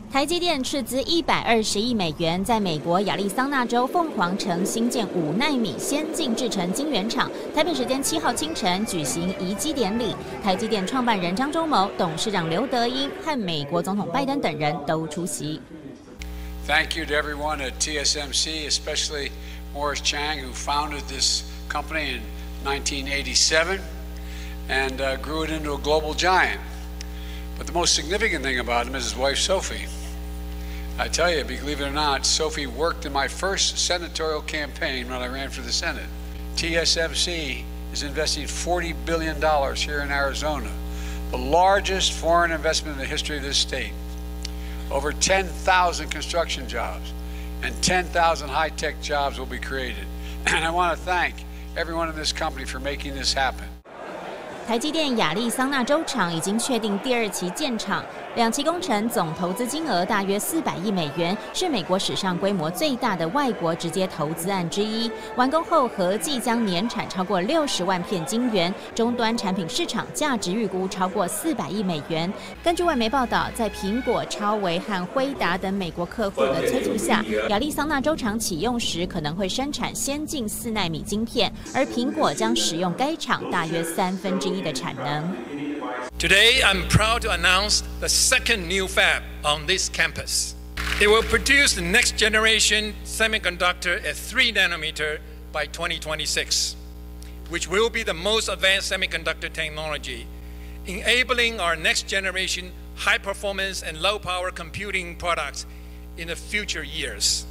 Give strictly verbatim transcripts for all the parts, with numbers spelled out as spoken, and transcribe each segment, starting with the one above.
台积电斥资一百二十亿美元，在美国亚利桑那州凤凰城新建五奈米先进制程晶圆厂。台北时间七号清晨举行移机典礼，台积电创办人张忠谋、董事长刘德英和美国总统拜登等人都出席。 Thank you to everyone at T S M C, especially Morris Chang, who founded this company in nineteen eighty-seven and uh, grew it into a global giant. But the most significant thing about him is his wife, Sophie. I tell you, believe it or not, Sophie worked in my first senatorial campaign when I ran for the Senate. T S M C is investing forty billion dollars here in Arizona, the largest foreign investment in the history of this state. Over ten thousand construction jobs and ten thousand high-tech jobs will be created. And I want to thank everyone in this company for making this happen. 台积电亚利桑那州厂已经确定第二期建厂，两期工程总投资金额大约四百亿美元，是美国史上规模最大的外国直接投资案之一。完工后合计将年产超过六十万片晶圆，终端产品市场价值预估超过四百亿美元。根据外媒报道，在苹果、超微和辉达等美国客户的催促下，亚利桑那州厂启用时可能会生产先进四奈米晶片，而苹果将使用该厂大约三分之一的产能。 Today, I'm proud to announce the second new fab on this campus. It will produce the next generation semiconductor at three nanometer by twenty twenty-six, which will be the most advanced semiconductor technology, enabling our next generation high performance and low power computing products in the future years.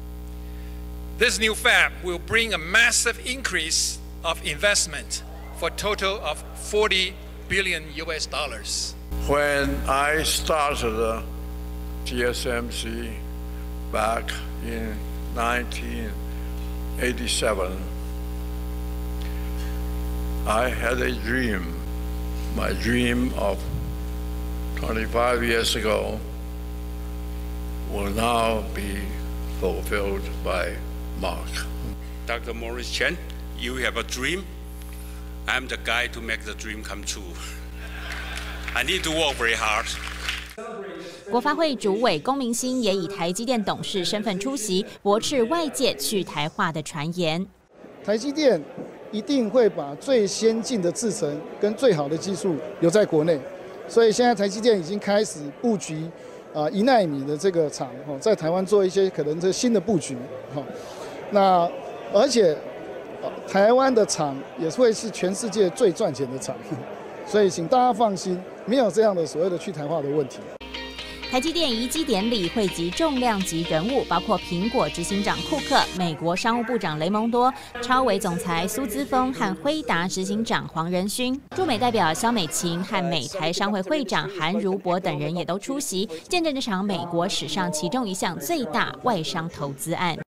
This new fab will bring a massive increase of investment for a total of forty billion U S dollars. When I started T S M C back in nineteen eighty-seven, I had a dream. My dream of twenty-five years ago will now be fulfilled by Mark. Doctor Morris Chen, you have a dream. I'm the guy to make the dream come true. I need to work very hard. 国发会主委龚明鑫也以台积电董事身份出席，驳斥外界去台化的传言。 台积电一定会把最先进的制程跟最好的技术留在国内，所以现在台积电已经开始布局啊一奈米的这个厂，在台湾做一些可能是新的布局。那而且。台湾的厂也会是全世界最赚钱的厂，所以请大家放心，没有这样的所谓的去台化的问题。 台积电移机典礼汇集重量级人物，包括苹果执行长库克、美国商务部长雷蒙多、超微总裁苏姿丰和辉达执行长黄仁勋，驻美代表萧美琴和美台商会会长韩如博等人也都出席，见证这场美国史上其中一项最大外商投资案。